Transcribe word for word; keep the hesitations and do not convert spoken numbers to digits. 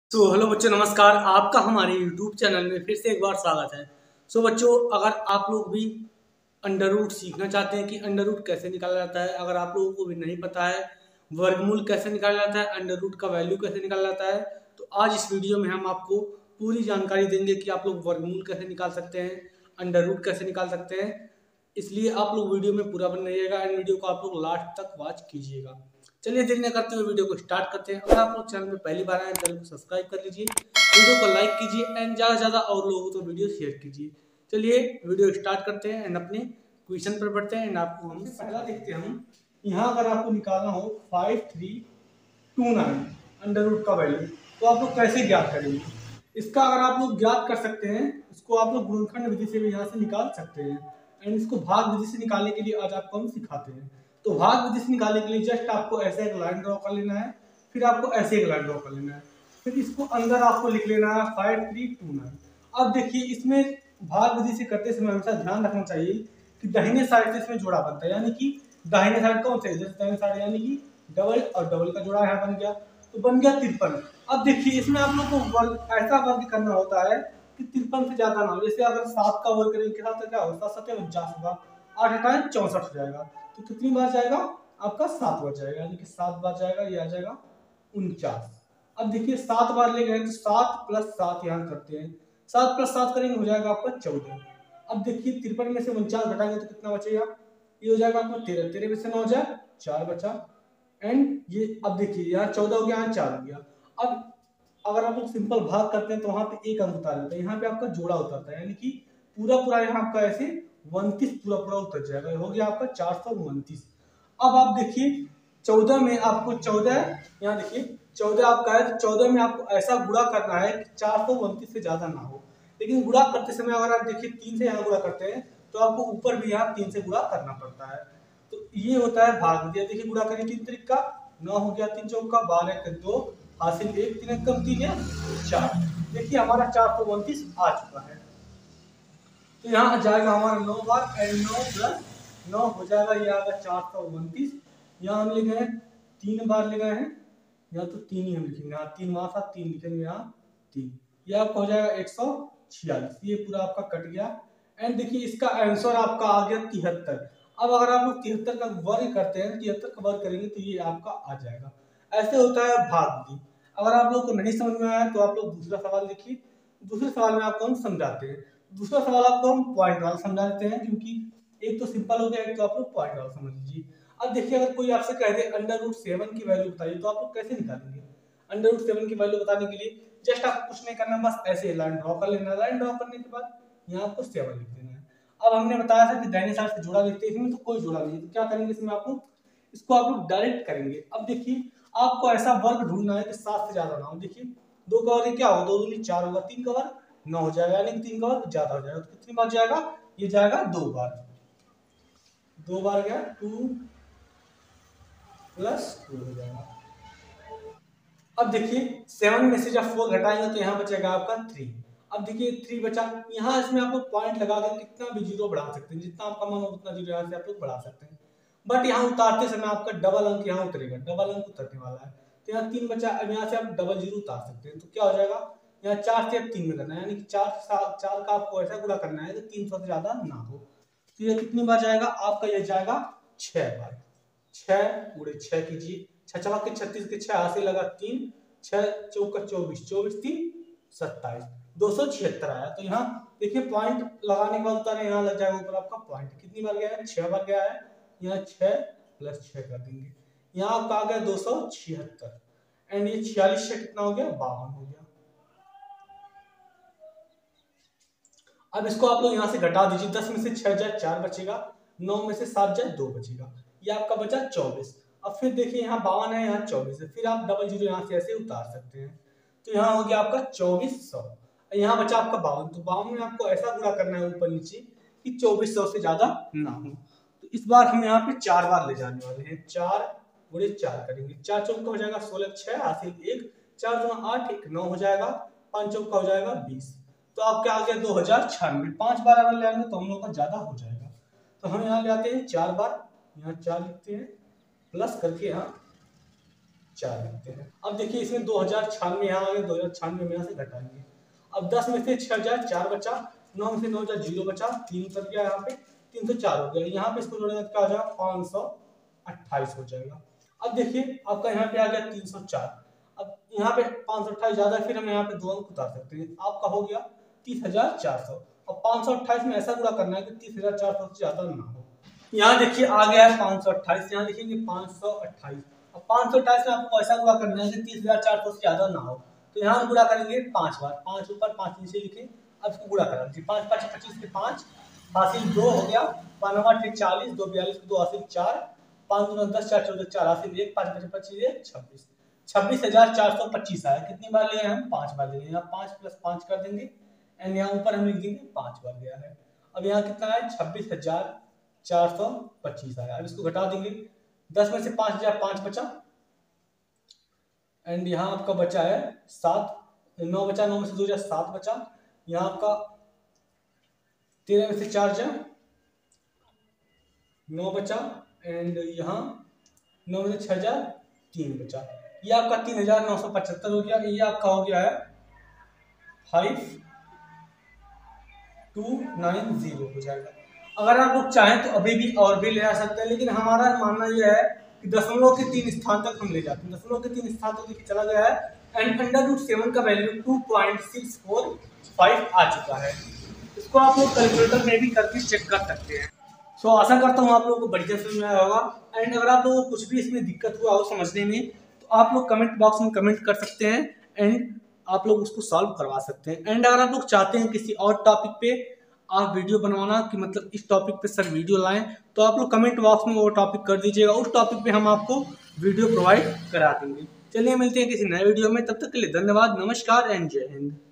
तो हेलो बच्चों, नमस्कार। आपका हमारे यूट्यूब चैनल में फिर से एक बार स्वागत है। सो बच्चों, अगर आप लोग भी अंडर रूट सीखना चाहते हैं कि अंडर रूट कैसे निकाला जाता है, अगर आप लोगों को भी नहीं पता है वर्गमूल कैसे निकाला जाता है, अंडर रूट का वैल्यू कैसे निकाला जाता है, तो आज इस वीडियो में हम आपको पूरी जानकारी देंगे कि आप लोग वर्गमूल कैसे निकाल सकते हैं, अंडर रूट कैसे निकाल सकते हैं। इसलिए आप लोग वीडियो में पूरा बने रहिएगा एंड वीडियो को आप लोग लास्ट तक वॉच कीजिएगा। चलिए देर न करते हुए वीडियो को स्टार्ट करते हैं। अगर आप लोग चैनल में पहली बार आए चैनल को सब्सक्राइब कर लीजिए, वीडियो को लाइक कीजिए एंड ज़्यादा से ज़्यादा और लोगों को तो वीडियो शेयर कीजिए। चलिए वीडियो स्टार्ट करते हैं एंड अपने क्वेश्चन पर बढ़ते हैं एंड आपको हम पहला देखते हैं। हम यहाँ अगर आपको निकालना हो five three two nine under root का वैल्यू, तो आप लोग कैसे ज्ञात करेंगे? इसका अगर आप लोग ज्ञात कर सकते हैं, इसको आप लोग गुणनखंड विधि से भी यहाँ से निकाल सकते हैं एंड इसको भाग विधि से निकालने के लिए आज आपको हम सिखाते हैं। तो भाग विधि से निकालने के लिए जस्ट आपको ऐसे एक लाइन ड्रॉ कर लेना है, फिर आपको ऐसे एक लाइन ड्रॉ कर लेना है, फिर इसको अंदर आपको लिख लेना है फाइव थ्री टू नाइन। अब देखिए, इसमें भाग विधि से करते समय हमेशा ध्यान रखना चाहिए कि दाहिने साइड से इसमें जोड़ा बनता है, यानी कि दाहिने साइड कौन से, जैसे दाहिने साइड यानी कि डबल और डबल का जोड़ा यहाँ बन गया, तो बन गया तिरपन। अब देखिए, इसमें आप लोग को वर्ग ऐसा वर्ग करना होता है कि तिरपन से ज्यादा ना हो। जैसे अगर सात का वर्ग करेंगे सात क्या होगा, सात सत्तर उनचास होगा, आठ हटाए चौसठ हो जाएगा, तो कितनी बार जाएगा आपका? सात बार जाएगा, यानी कि सात बार जाएगा, ये आ जाएगा उनचास। अब देखिए, सात बार ले गए तो सात प्लस सात यहाँ करते हैं, सात प्लस सात करेंगे हो जाएगा आपका चौदह। अब देखिए, तिरपन में से उनचास घटाएंगे तो कितना बचेगा? ये हो जाएगा आपका तेरह, तेरह में से नौ जाए चार बचा एंड ये अब देखिए यहाँ चौदह हो गया, यहाँ चार हो गया। अब अगर आप लोग सिंपल भाग करते हैं तो वहां पे एक अंक उतार लेते हैं, यहाँ पे आपका जोड़ा उतरता है, यानी कि पूरा पूरा यहाँ आपका ऐसे उनतीस पूरा पूरा उतर जाएगा, हो गया आपका चार सौ उनतीस। अब आप देखिए, चौदह में आपको चौदह यहाँ देखिए चौदह आपका है, चौदह में आपको ऐसा गुणा करना है कि चार सौ उनतीस से ज्यादा ना हो। लेकिन गुणा करते समय अगर आप देखिए तीन से यहाँ गुणा करते हैं तो आपको ऊपर भी यहाँ तीन से गुणा करना पड़ता है। तो ये होता है भाग विधि। देखिए गुणा करिए, तीन तरीक का नौ हो गया, तीन चौक का बारह का दो, हासिल एक, तीन कम तीन या चार। देखिए हमारा चार सौ उनतीस आ चुका है, तो यहाँ आ जाएगा हमारा नौ बार एंड नौ प्लस नौ हो जाएगा, ये आएगा चार सौ उनतीस। यहाँ हम ले गए तीन बार ले गए हैं, यहाँ तो तीन ही हम लिखेंगे, यहाँ तीन वहां साथ तीन लिखेंगे, यहाँ तीन, ये आपका हो जाएगा एक सौ छियालीस। ये पूरा आपका कट गया एंड देखिए इसका आंसर आपका आ गया तिहत्तर। अब अगर आप लोग तिहत्तर का वर्ग करते हैं, तिहत्तर का वर्ग करेंगे तो ये आपका आ जाएगा। ऐसे होता है भाग विधि। अगर आप लोग को नहीं समझ में आया तो आप लोग दूसरा सवाल देखिए। दूसरे सवाल में आपको हम समझाते हैं। दूसरा सवाल आपको हम पॉइंट वाला समझा देते हैं, क्योंकि एक तो सिंपल हो गया, एक तो आप लोग पॉइंट वाला समझ लीजिए। अब देखिए, अगर कोई आपसे कह दे अंडर रूट सेवन की वैल्यू बताइए, तो आप लोग कैसे निकालेंगे? अंडर रूट सेवन की वैल्यू बताने के लिए जस्ट आपको कुछ नहीं करना, बस ऐसे लाइन ड्रॉ कर लेना। लाइन ड्रॉ करने के बाद यहाँ आपको सेवन लिख देना है। अब हमने बताया था कि दाहिने साइड से जोड़ा लिखते हैं, इसमें तो कोई जोड़ा नहीं है, तो क्या करेंगे इसमें आप लोग? इसको आप लोग डायरेक्ट करेंगे। अब देखिए, आपको ऐसा वर्ग ढूंढना है कि सात से ज्यादा ना हो। देखिए दो का वर्ग क्या होगा, दो दूनी चार होगा, तीन का वर्ग नौ हो जाएगा, यानी कि तीन का वर्ग ज्यादा हो जाएगा, तो कितनी बार जाएगा? ये जाएगा दो बार, दो बार गया, टू प्लस टू हो जाएगा। अब देखिए सेवन में से जब फोर घटाएंगे तो यहाँ बचेगा आपका थ्री। अब देखिए थ्री बचा, यहाँ इसमें आप लोग पॉइंट लगा कर कितना भी जीरो बढ़ा सकते हैं, जितना आपका मन हो उतना जीरो यहाँ से आप लोग बढ़ा सकते हैं। बट यहाँ उतारते समय आपका डबल अंक यहाँ उतरेगा, डबल अंक उतरने वाला है, तो यहाँ तीन बचा। अब यहाँ से आप डबल जीरो उतार सकते हैं, तो क्या हो जाएगा? यहाँ चार से अब तीन में करना है, यानी कि चार चार का आपको ऐसा गुणा करना है कि तीन सौ से ज्यादा ना हो। तो ये कितनी बार जाएगा आपका? ये जाएगा छह बार। छह गुणे छह कीजिए, छह चौक के छत्तीस के छह हासिल लगा तीन, छह चौका चौबीस, चौबीस तीन सत्ताईस, दो सौ छिहत्तर आया। तो यहाँ देखिए पॉइंट लगाने के बाद उतारे, यहाँ लग जाएगा ऊपर आपका पॉइंट। कितनी बार गया है? छह बार गया है। यहाँ छह प्लस छह कर देंगे, यहाँ आपका आ गया दो सौ छिहत्तर एंड ये छियालीस से कितना हो गया? बावन हो गया। अब इसको आप लोग यहाँ से घटा दीजिए, दस में से छह जाए चार बचेगा, नौ में से सात जाए दो बचेगा, ये आपका बचा चौबीस। अब फिर देखिए यहाँ बावन है, यहाँ चौबीस है, फिर आप डबल जीरो यहाँ से ऐसे उतार सकते हैं, तो यहाँ हो गया आपका चौबीस सौ। यहाँ बचा आपका बावन, तो बावन में आपको ऐसा गुणा करना है ऊपर नीचे कि चौबीस सौ से ज्यादा ना हो। तो इस बार हम यहाँ पे चार बार ले जाने वाले हैं, चार गुणे चार करेंगे, चार चौक का हो जाएगा सोलह, छह हासिल एक, चार दो आठ, एक नौ हो जाएगा, पांच चौक का हो जाएगा बीस। तो आपके आ गया दो हजार छियानवे। पांच बार अगर ले आएंगे तो हम लोग का ज्यादा हो जाएगा, तो हम यहाँ ले आते हैं चार बार, यहाँ चार लिखते हैं, प्लस करके यहाँ चार लिखते हैं। अब देखिए इसमें दो हजार छियानवे यहाँ आ गए, दो हजार छियानवे में यहाँ से घटाएंगे। अब दस में से छह हजार चार बचा, नौ में से नौ हजार जीरो बचा, तीन उतर गया, यहाँ पे तीन सौ चार हो गया। यहाँ पे इसको जोड़ेंगे क्या हो जाएगा, पाँच सौ अट्ठाईस हो जाएगा। अब देखिए आपका यहाँ पे आ गया तीन सौ चार। अब यहाँ पे पाँच सौ अट्ठाईस ज्यादा, फिर हम यहाँ पे दो अंक उतार सकते हैं, आपका हो गया तीस हजार चार सौ। अब पाँच सौ अट्ठाईस में ऐसा गुणा करना है कि तीस हजार चार सौ से ज्यादा ना हो। यहाँ देखिए आ गया है पाँच सौ अट्ठाईस, यहाँ लिखेंगे पाँच सौ अट्ठाईस। अब पाँच सौ अट्ठाईस में आपको ऐसा गुणा करना है कि तीस हजार चार सौ से ज्यादा ना हो, तो यहाँ हम गुणा करेंगे पांच बार, पांच ऊपर पांच नीचे लिखे। अब इसको गुणा करा लीजिए, पाँच पाँच पच्चीस के पाँच, हासिल दो हो गया, पानवा अठे चालीस, दो बयालीस दो हासिल चार, पाँच दो दस, चार चौदह चार हासिल एक, पाँच पच्चीस पच्चीस एक, छब्बीस, छब्बीस हजार चार सौ पच्चीस आया। कितनी बार लिए हम, पांच बार लिए। यहाँ पांच प्लस पांच कर देंगे एंड यहाँ ऊपर हम लिख देंगे पांच बार गया है। अब यहाँ कितना है, छब्बीस हजार चार सौ पच्चीस आया। अब इसको घटा देंगे, दस में से पांच हजार पांच बचा एंड यहाँ आपका बचा है सात, नौ बचा, नौ में से दो हजार सात बचा, यहाँ आपका तेरह में से चार हजार नौ बचा एंड यहाँ नौ में से छह हजार तीन बचा। ये आपका तीन हजार नौ सौ पचहत्तर हो गया। ये आपका हो गया है फाइव टू नाइन जीरो हो जाएगा। अगर आप लोग चाहें तो अभी भी और भी ले आ सकते हैं, लेकिन हमारा मानना यह है कि दशमलव के तीन स्थान तक हम ले जाते हैं। दशमलव के तीन स्थान तक देखिए चला गया है एंड अंडर रूट सेवन का value two point six four five आ चुका है। इसको आप लोग कैलकुलेटर में भी करके चेक कर सकते हैं। सो so, आशा करता हूँ आप लोगों को बढ़िया समझ में आया होगा। एंड अगर आप लोगों को कुछ भी इसमें दिक्कत हुआ हो समझने में, तो आप लोग कमेंट बॉक्स में कमेंट कर सकते हैं एंड आप लोग उसको सॉल्व करवा सकते हैं। एंड अगर आप लोग चाहते हैं किसी और टॉपिक पे आप वीडियो बनवाना कि मतलब इस टॉपिक पे सर वीडियो लाएं, तो आप लोग कमेंट बॉक्स में वो टॉपिक कर दीजिएगा, उस टॉपिक पे हम आपको वीडियो प्रोवाइड करा देंगे। चलिए मिलते हैं किसी नए वीडियो में, तब तक के लिए धन्यवाद, नमस्कार एंड जय हिंद।